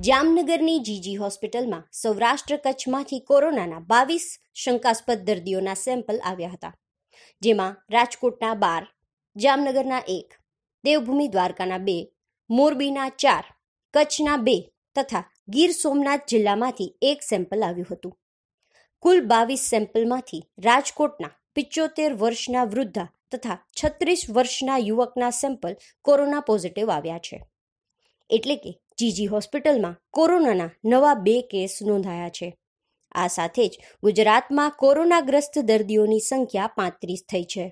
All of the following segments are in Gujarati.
જામનગરની જીજી હોસ્પિટલમાં સૌરાષ્ટ્ર કચ્છમાંથી કોરોનાના 22 શંકાસ્પદ દર્દીઓના સેમ્પલ આવ્યા હતા, જેમાં રાજકોટના 12, જામનગરના 1, દેવભૂમિ દ્વારકાના 2, મોરબીના 4, કચ્છના 2 તથા ગીર સોમનાથ જિલ્લામાંથી 1 સેમ્પલ આવ્યું હતું. કુલ 22 સેમ્પલમાંથી રાજકોટના 75 વર્ષના વૃદ્ધા તથા 36 વર્ષના યુવકના સેમ્પલ કોરોના પોઝિટિવ આવ્યા છે. એટલે કે જીજી હોસ્પિટલમાં કોરોનાના નવા 2 કેસ નોંધાયા છે. આ સાથે જ ગુજરાતમાં કોરોનાગ્રસ્ત દર્દીઓની સંખ્યા 35 થઈ છે.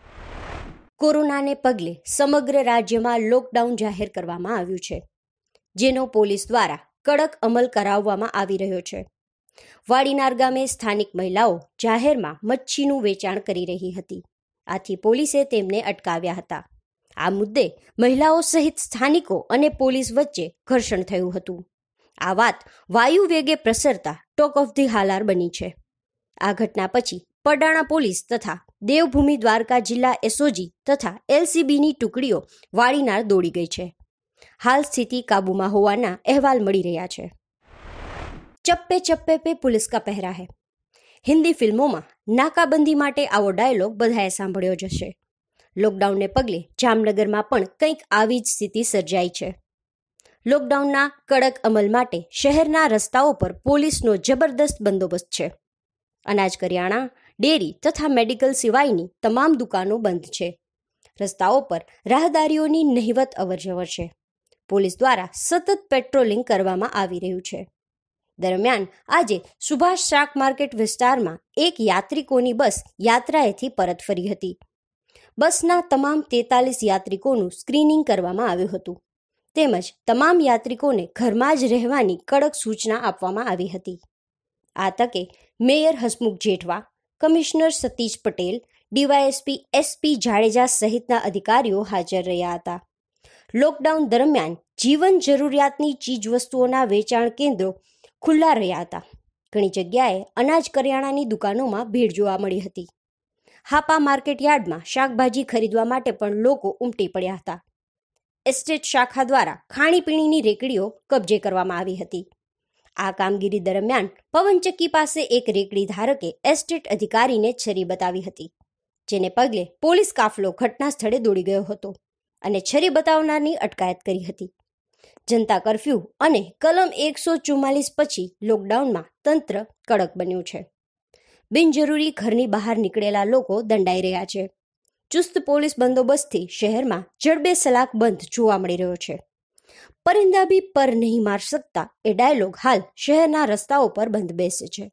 કોરોનાને પગલે સમગ્ર રાજ્યમાં લોકડાઉન જાહેર કરવામાં આવ્યું છે, જેનો પોલીસ દ્વારા કડક અમલ કરાવવામાં આવી રહ્યો છે. વાડીનાર ગામે સ્થાનિક મહિલાઓ જાહેરમાં મચ્છીનું વેચાણ કરી રહી હતી, આથી પોલીસે તેમને અટકાવ્યા હતા. આ મુદ્દે મહિલાઓ સહિત સ્થાનિકો અને પોલીસ વચ્ચે ઘર્ષણ થયું હતું. આ વાત વાયુ વેગે પ્રસરતા ટોક ઓફ ધી હાલાર બની છે. આ ઘટના પછી પડાણા પોલીસ તથા દેવભૂમિ દ્વારકા જિલ્લા એસઓજી તથા એલસીબીની ટુકડીઓ વાડીનાર દોડી ગઈ છે. હાલ સ્થિતિ કાબૂમાં હોવાના અહેવાલ મળી રહ્યા છે. ચપ્પે ચપ્પે પે પુલિસ કા પહેરા હૈ. હિન્દી ફિલ્મોમાં નાકાબંધી માટે આવો ડાયલોગ બધાએ સાંભળ્યો જ હશે. લોકડાઉનને પગલે જામનગરમાં પણ કંઈક આવી જ સ્થિતિ સર્જાઈ છે. લોકડાઉનના કડક અમલ માટે શહેરના રસ્તાઓ પર પોલીસનો જબરદસ્ત બંદોબસ્ત છે. અનાજ કરિયાણા, ડેરી તથા મેડિકલ સિવાયની તમામ દુકાનો બંધ છે. રસ્તાઓ પર રાહદારીઓની નહિવત અવરજવર છે. પોલીસ દ્વારા સતત પેટ્રોલિંગ કરવામાં આવી રહ્યું છે. દરમિયાન આજે સુભાષ શાક માર્કેટ વિસ્તારમાં એક યાત્રિકોની બસ યાત્રાએથી પરત ફરી હતી. બસના તમામ 43 યાત્રિકોનું સ્ક્રીનિંગ કરવામાં આવ્યું હતું, તેમજ તમામ યાત્રિકોને ઘરમાં જ રહેવાની કડક સૂચના આપવામાં આવી હતી. આ તકે mayor Hasmukh Jethwa, commissioner Satish Patel, DYSP SP Jadeja સહિતના અધિકારીઓ હાજર રહ્યા હતા. લોકડાઉન દરમિયાન જીવન જરૂરિયાતની ચીજવસ્તુઓના વેચાણ કેન્દ્રો ખુલ્લા રહ્યા હતા. ઘણી જગ્યાએ અનાજ કરિયાણાની દુકાનોમાં ભીડ જોવા મળી હતી. હાપા માર્કેટ યાર્ડમાં શાકભાજી ખરીદવા માટે પણ લોકો ઉમટી પડ્યા હતા. એસ્ટેટ શાખા દ્વારા ખાણીપીણીની રેકડીઓ કબજે કરવામાં આવી હતી. આ કામગીરી દરમિયાન પવનચક્કી પાસે એક રેકડી ધારકે એસ્ટેટ અધિકારીને છરી બતાવી હતી, જેને પગલે પોલીસ કાફલો ઘટના સ્થળે દોડી ગયો હતો અને છરી બતાવનારની અટકાયત કરી હતી. જનતા કર્ફ્યુ અને કલમ 144 પછી લોકડાઉનમાં તંત્ર કડક બન્યું છે. બિનજરૂરી ઘરની બહાર નીકળેલા લોકો દંડાઈ રહ્યા છે. ચુસ્ત પોલીસ બંદોબસ્તથી શહેરમાં જડબે-સલાક બંધ જોવા મળી રહ્યો છે. પરિંદા ભી પર નહીં માર સકતા એ ડાયલોગ હાલ શહેરના રસ્તાઓ પર બંધ બેસે છે.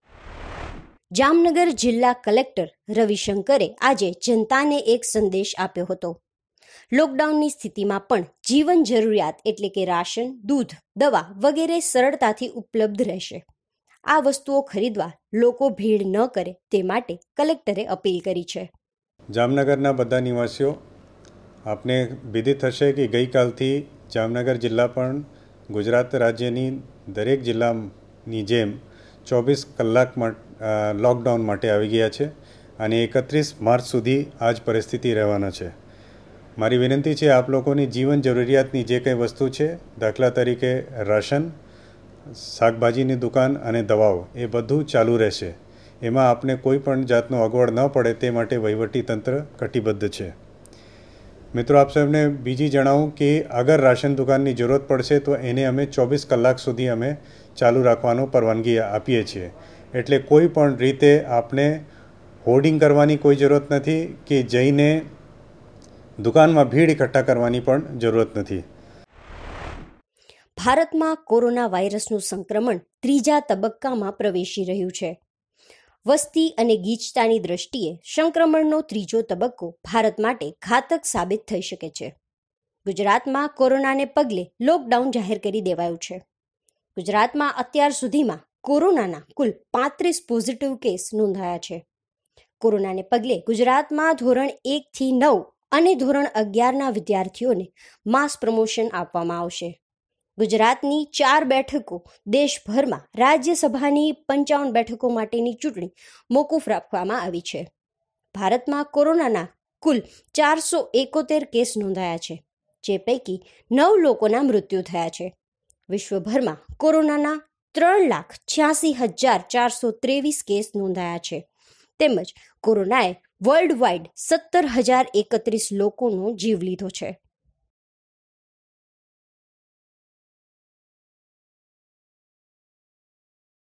જામનગર જિલ્લા કલેક્ટર રવિશંકરે આજે જનતાને એક સંદેશ આપ્યો હતો. લોકડાઉનની સ્થિતિમાં પણ જીવન જરૂરિયાત એટલે કે રાશન, દૂધ, દવા વગેરે સરળતાથી ઉપલબ્ધ રહેશે. આ વસ્તુઓ ખરીદવા લોકો ભીડ ન કરે તે માટે કલેક્ટરે અપીલ કરી છે. જામનગરના બધા નિવાસીઓ, આપને વિદિત હશે કે ગઈકાલથી જામનગર જિલ્લા પણ ગુજરાત રાજ્યની દરેક જિલ્લાની જેમ 24 કલાકમાં લોકડાઉન માટે આવી ગયા છે અને 31 માર્ચ સુધી આ જ પરિસ્થિતિ રહેવાના છે. મારી વિનંતી છે આપ લોકોની જીવન જરૂરિયાતની જે કંઈ વસ્તુ છે, દાખલા તરીકે રાશન, શાકભાજીની દુકાન અને દવાઓ, એ બધું ચાલુ રહેશે. એમાં આપને કોઈ પણ જાતનો અગવડ ન પડે તે માટે વહીવટી તંત્ર કટિબદ્ધ છે. મિત્રો, આપ સૌને બીજી જણાવું કે અગર રાશન દુકાનની જરૂરત પડશે તો એને અમે 24 કલાક સુધી અમે ચાલુ રાખવાનો પરવાનગી આપીએ છીએ. એટલે કોઈ પણ રીતે આપને હોર્ડિંગ કરવાની કોઈ જરૂરત નથી કે જઈને દુકાનમાં ભીડ એકઠા કરવાની પણ જરૂરત નથી. ભારતમાં કોરોના વાયરસનું સંક્રમણ 3જા તબક્કામાં પ્રવેશી રહ્યું છે. વસ્તી અને ગીચતાની દ્રષ્ટિએ સંક્રમણનો 3જો તબક્કો ભારત માટે ઘાતક સાબિત થઈ શકે છે. ગુજરાતમાં કોરોનાને પગલે લોકડાઉન જાહેર કરી દેવાયું છે. ગુજરાતમાં અત્યાર સુધીમાં કોરોનાના કુલ 35 પોઝિટિવ કેસ નોંધાયા છે. કોરોનાને પગલે ગુજરાતમાં ધોરણ 1 થી 9 અને ધોરણ 11ના વિદ્યાર્થીઓને માસ પ્રમોશન આપવામાં આવશે. ગુજરાતની 4 બેઠકો દેશભરમાં રાજ્યસભાની 55 બેઠકો માટેની ચૂંટણી મોકૂફ રાખવામાં આવી છે. ભારતમાં કોરોનાના કુલ 471 કેસ નોંધાયા છે, જે પૈકી 9 લોકોના મૃત્યુ થયા છે. વિશ્વભરમાં કોરોનાના 3,86,423 કેસ નોંધાયા છે તેમજ કોરોનાએ વર્લ્ડ વાઇડ 17,031 લોકોનો જીવ લીધો છે.